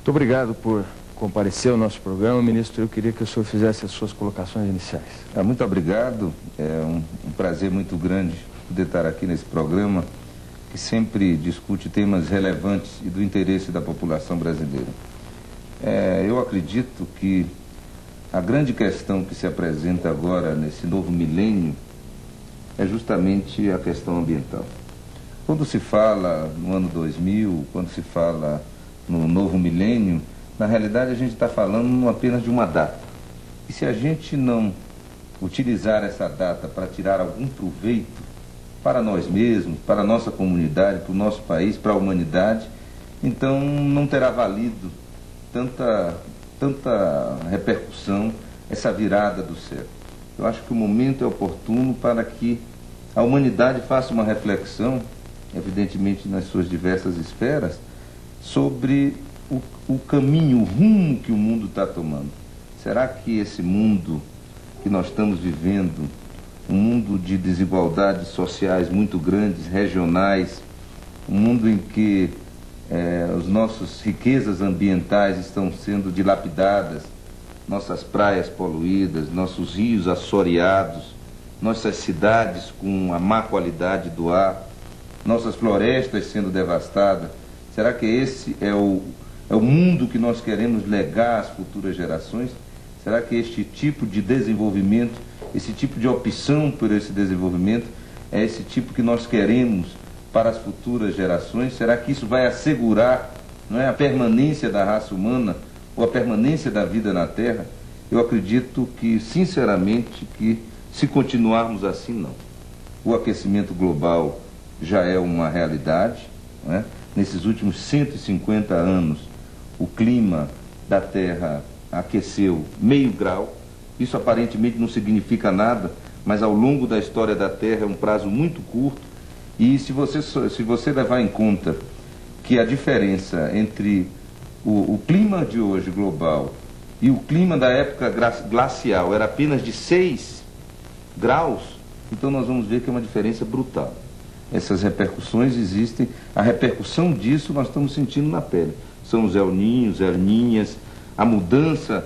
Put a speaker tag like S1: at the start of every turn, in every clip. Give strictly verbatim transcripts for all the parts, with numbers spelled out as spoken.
S1: Muito obrigado por comparecer ao nosso programa. Ministro, eu queria que o senhor fizesse as suas colocações iniciais.
S2: Ah, muito obrigado. É um, um prazer muito grande poder estar aqui nesse programa que sempre discute temas relevantes e do interesse da população brasileira. É, eu acredito que a grande questão que se apresenta agora nesse novo milênio é justamente a questão ambiental. Quando se fala no ano dois mil, quando se fala no novo milênio, na realidade a gente está falando apenas de uma data. E se a gente não utilizar essa data para tirar algum proveito para nós mesmos, para a nossa comunidade, para o nosso país, para a humanidade, então não terá valido tanta, tanta repercussão essa virada do século. Eu acho que o momento é oportuno para que a humanidade faça uma reflexão, evidentemente nas suas diversas esferas, sobre o, o caminho, o rumo que o mundo está tomando. Será que esse mundo que nós estamos vivendo, um mundo de desigualdades sociais muito grandes, regionais, um mundo em que eh, as nossas riquezas ambientais estão sendo dilapidadas, nossas praias poluídas, nossos rios assoreados, nossas cidades com a má qualidade do ar, nossas florestas sendo devastadas. Será que esse é o, é o mundo que nós queremos legar às futuras gerações? Será que este tipo de desenvolvimento, esse tipo de opção por esse desenvolvimento, é esse tipo que nós queremos para as futuras gerações? Será que isso vai assegurar, não é, a permanência da raça humana ou a permanência da vida na Terra? Eu acredito que, sinceramente, que se continuarmos assim, não. O aquecimento global já é uma realidade, não é? Nesses últimos cento e cinquenta anos, o clima da Terra aqueceu meio grau. Isso aparentemente não significa nada, mas ao longo da história da Terra é um prazo muito curto. E se você, se você levar em conta que a diferença entre o, o clima de hoje global e o clima da época glacial era apenas de seis graus, então nós vamos ver que é uma diferença brutal. Essas repercussões existem, a repercussão disso nós estamos sentindo na pele. São os El Ninhos, El Ninhas, a mudança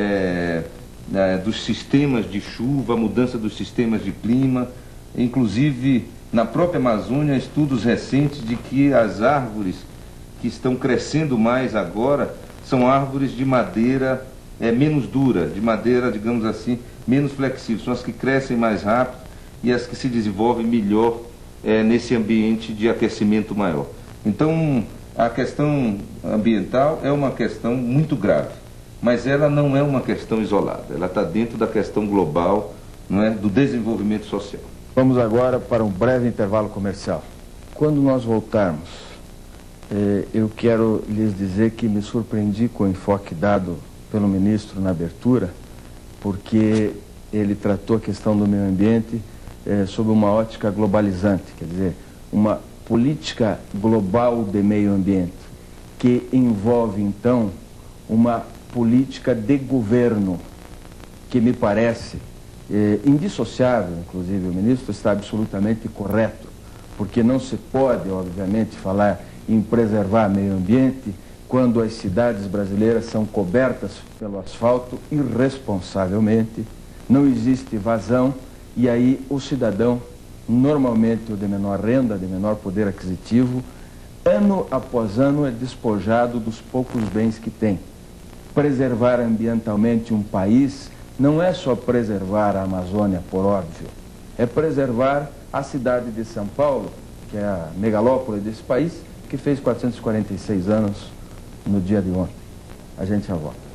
S2: é, é, dos sistemas de chuva, a mudança dos sistemas de clima, inclusive na própria Amazônia, estudos recentes de que as árvores que estão crescendo mais agora são árvores de madeira é, menos dura, de madeira, digamos assim, menos flexível, são as que crescem mais rápido e as que se desenvolvem melhor É, nesse ambiente de aquecimento maior. Então, a questão ambiental é uma questão muito grave, mas ela não é uma questão isolada, ela está dentro da questão global, não é, do desenvolvimento social.
S1: Vamos agora para um breve intervalo comercial. Quando nós voltarmos, eh, eu quero lhes dizer que me surpreendi com o enfoque dado pelo ministro na abertura, porque ele tratou a questão do meio ambiente É, sob uma ótica globalizante, quer dizer, uma política global de meio ambiente, que envolve, então, uma política de governo, que me parece é, indissociável, inclusive o ministro está absolutamente correto, porque não se pode, obviamente, falar em preservar meio ambiente quando as cidades brasileiras são cobertas pelo asfalto irresponsavelmente, não existe vazão. E aí o cidadão, normalmente o de menor renda, de menor poder aquisitivo, ano após ano é despojado dos poucos bens que tem. Preservar ambientalmente um país não é só preservar a Amazônia, por óbvio, é preservar a cidade de São Paulo, que é a megalópole desse país, que fez quatrocentos e quarenta e seis anos no dia de ontem. A gente já volta.